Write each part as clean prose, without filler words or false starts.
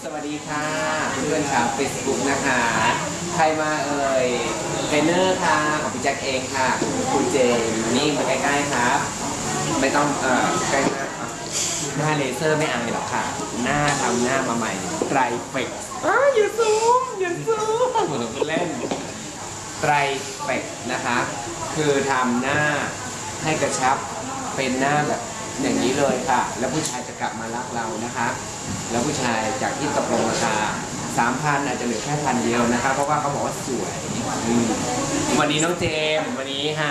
สวัสดีค่ะเพื่อนชาวเฟซบุ๊กนะคะใครมาเอ่ยเทรนเนอร์ค่ะของพี่แจ็คเองค่ะคุณเจมนี่มาใกล้ๆครับไม่ต้องใกล้มากหน้าเลเซอร์ไม่อายหรอกค่ะหน้าทำหน้ามาใหม่ไตรเฟกอย่าซูมเล่นไตรเฟกนะคะคือทำหน้าให้กระชับเป็นหน้าแบบอย่างนี้เลยค่ะแล้วผู้ชายจะกลับมารักเรานะคะแล้วผู้ชายจากที่ตกลงราคา 3,000 อาจจะเหลือแค่1,000 เดียวนะคะเพราะว่าเขาบอกว่าสวยวันนี้น้องเจมวันนี้ค่ะ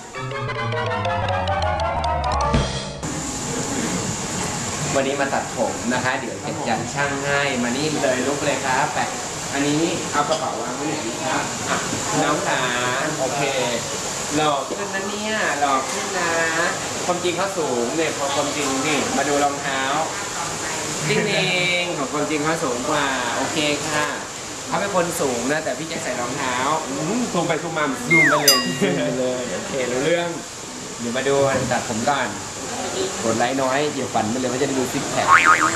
วันนี้มาตัดผมนะคะเดี๋ยวจะจัดช่างให้มานี่เลยลุกเลยครับแต่อันนี้เอากระเป๋าวางไว้ไหนดีครับน้องขาโอเคหล่อขึ้นนะเนี่ยหล่อขึ้นนะความจริงเขาสูงเนี่ยพอความจริงนี่มาดูรองเท้าจริงเองของความจริงเขาสูงกว่าโอเคค่ะเขาเป็นคนสูงนะแต่พี่แจ็คใส่รองเท้าซูมไปซูมมาซูมไปเลยโอเครู้เรื่องเดี๋ยวมาดูตัดผมก่อนกดไลค์น้อยเดี๋ยวฝันไปเลยว่าจะได้ดูซิกแพค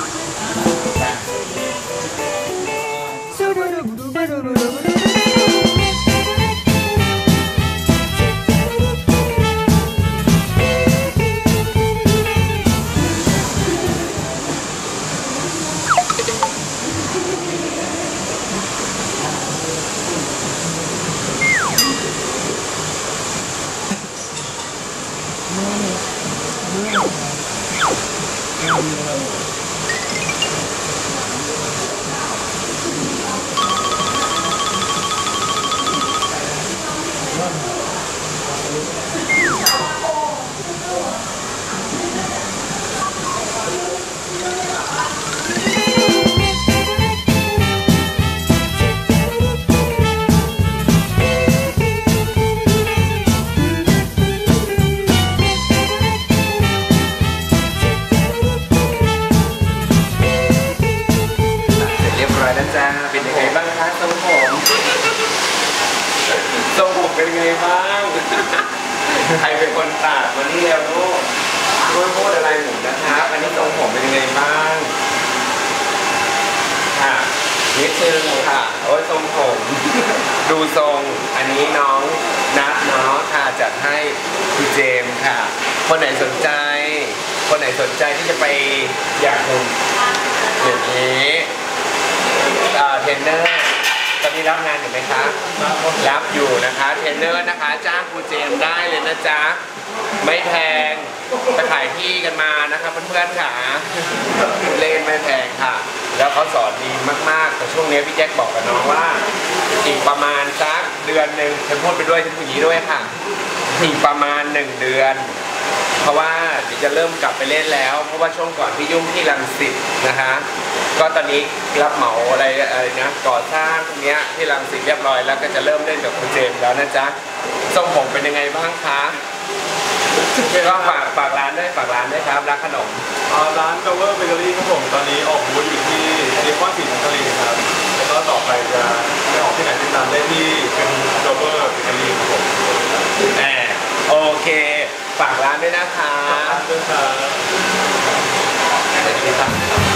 นะจ๊ะเป็นยังไงบ้างคะทรงผมเป็นยังไงบ้างใครเป็นคนตัดมานี่แล้วลูกไม่พูดอะไรหนูนะครับอันนี้ทรงผมเป็นยังไงบ้างค่ะนิดนึงค่ะโอ้ยทรงผมดูทรงอันนี้น้องนัดเนาะค่ะจัดให้คุณเจมค่ะคนไหนสนใจที่จะไปอยากดูอย่างนี้เทรนเนอร์ตอนนี้รับงานอยู่ไหมคะรับอยู่นะคะเทรนเนอร์นะคะจ้างครูเจมได้เลยนะจ๊ะไม่แพงไปขายที่กันมานะคะเพื่อนๆค่ะเล่นไม่แพงค่ะแล้วเขาสอนดีมากๆแต่ช่วงนี้พี่แจ็คบอกกับน้องว่าอีกประมาณสักเดือนหนึ่งฉันพูดไปด้วยฉันพูดอย่างนี้ด้วยค่ะอีกประมาณ1 เดือนเพราะว่าเดี๋ยวจะเริ่มกลับไปเล่นแล้วเพราะว่าช่วงก่อนพี่ยุ่งที่รังสิตนะคะก็ตอนนี้รับเหมาอะไรนะก่อสร้างตรงนี้ที่รังสิตเรียบร้อยแล้วก็จะเริ่มเล่นกับคุณเจมส์แล้วนะจ๊ะทรงผมเป็นยังไงบ้างคะก็ฝากร้านด้วยครับร้านขนมร้าน Cover Bakery ครับผมตอนนี้ออกบูธอยู่ที่เดคอนสีนันทรีครับแล้วก็ต่อไปจะไปออกที่ไหนติดตามได้ที่เป็น Cover Bakery ครับผมโอเคฝากร้านด้วยนะคะฝากร้านด้วยครับ